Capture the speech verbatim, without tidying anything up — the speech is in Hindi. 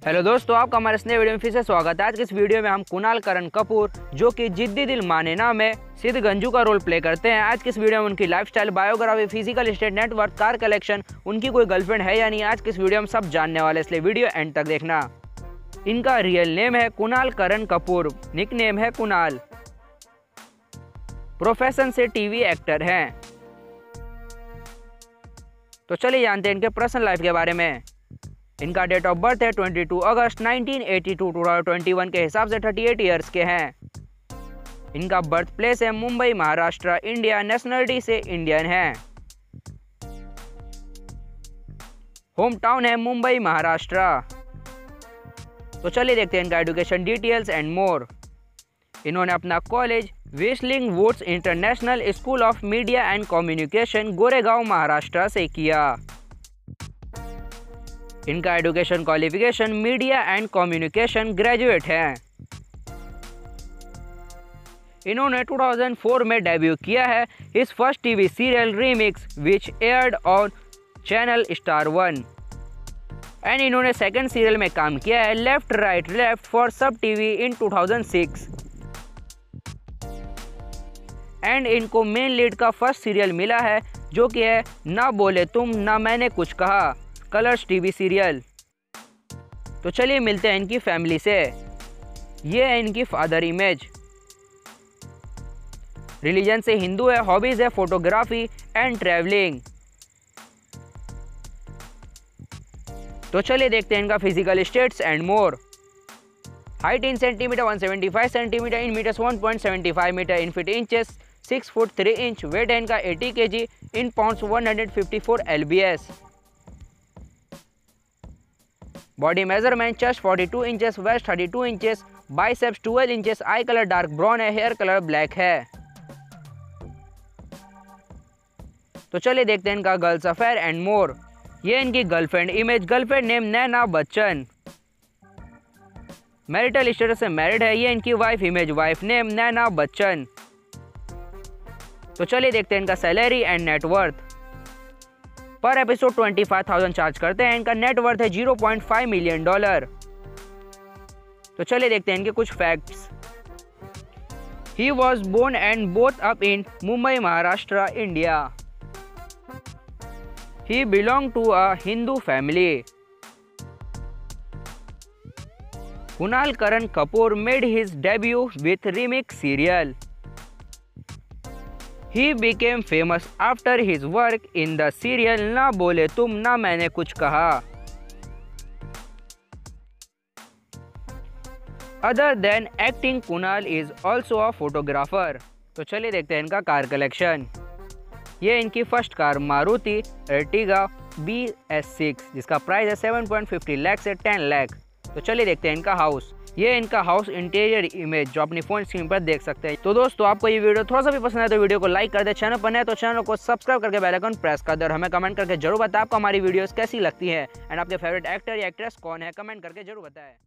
हेलो दोस्तों, आपका हमारे इस नए वीडियो में फिर से स्वागत है। आज के इस वीडियो में हम कुणाल करण कपूर, जो कि जिद्दी दिल माने ना में सिद्ध गंजू का रोल प्ले करते हैं। आज के इस वीडियो में उनकी lifestyle, biography, physical state, network, car collection, उनकी कोई गर्लफ्रेंड है या नहीं, आज के इस वीडियो में सब जानने वाले, इसलिए वीडियो एंड तक देखना। इनका रियल नेम है कुणाल करण कपूर, निक नेम है कुणाल। प्रोफेशन से टीवी एक्टर हैं। तो चलिए जानते हैं इनके पर्सनल लाइफ के बारे में। इनका डेट ऑफ बर्थ है बाईस अगस्त नाइनटीन एटी टू, दो हज़ार इक्कीस के हिसाब से अड़तीस इयर्स के हैं। इनका बर्थ प्लेस है मुंबई, महाराष्ट्र, इंडिया। नेशनलिटी से इंडियन है। होम टाउन है मुंबई, महाराष्ट्र। तो चलिए देखते हैं इनका एजुकेशन डिटेल्स एंड मोर। इन्होंने अपना college Whistling Woods International School of Media and Communication, Goregaon, Maharashtra से किया। इनका education qualification media and communication graduate है। इन्होंने दो हज़ार चार में डेब्यू किया है इस first TV serial remix which aired on channel Star One. And इन्होंने सेकंड सीरियल में काम किया है left right left for SAB TV in दो हज़ार छह। एंड इनको मेन लीड का फर्स्ट सीरियल मिला है, जो कि है ना बोले तुम ना मैंने कुछ कहा, कलर्स टीवी सीरियल। तो चलिए मिलते हैं इनकी फैमिली से। ये है इनकी फादर इमेज। रिलीजन से हिंदू है। हॉबीज है फोटोग्राफी एंड ट्रैवलिंग। तो चलिए देखते हैं इनका physical stats and more. Height in centimetre एक सौ पचहत्तर सेंटीमीटर, इन मीटर्स एक पॉइंट सात पाँच मीटर, इन फीट इंचेस छह फुट तीन इंच। वेट है इनका अस्सी केजी, इन पाउंड्स एक सौ चौवन एलबीएस। बॉडी मेजरमेंट चेस्ट बयालीस इंचेस, वेस्ट बत्तीस इंचेस, बाइसेप्स बारह inches, eye colour dark brown है, हेयर कलर ब्लैक है। तो चलिए देखते हैं इनका गर्ल्स अफेयर एंड मोर। ये इनकी girlfriend image. Girlfriend name Naina Bachchan. Marital status से मैरिड है। ये इनकी wife image. Wife name Naina Bachchan. तो चलिए देखते हैं इनका salary and net worth. Per episode पच्चीस हज़ार चार्ज करते हैं। इनका नेटवर्थ है zero point five million dollar. तो चलिए देखते हैं इनके कुछ facts. He was born and brought up in Mumbai, Maharashtra, India. He belong to a Hindu family. Kunal Karan Kapoor made his debut with remix serial. He became famous after his work in the serial ना बोले तुम ना मैंने कुछ कहा। Other than acting, Kunal is also a photographer। तो चलिए देखते हैं इनका कार कलेक्शन। ये इनकी first car Maruti Ertiga B S six, जिसका प्राइस है सात पॉइंट पाँच लाख से दस लाख। तो चलिए देखते हैं इनका हाउस। ये इनका हाउस इंटीरियर इमेज, जो अपनी फोन स्क्रीन पर देख सकते हैं। तो दोस्तों, आपको ये वीडियो थोड़ा सा भी पसंद है तो वीडियो को लाइक कर दे। चैनल पर नए तो चैनल को सब्सक्राइब करके बेल आइकन प्रेस कर दे और हमें कमेंट करके जरूर बताएं आपको हमारी वीडियोस कैसी लगती है एंड आपके फेवरेट एक्टर या एक्ट्रेस कौन है, कमेंट करके जरूर बताएं।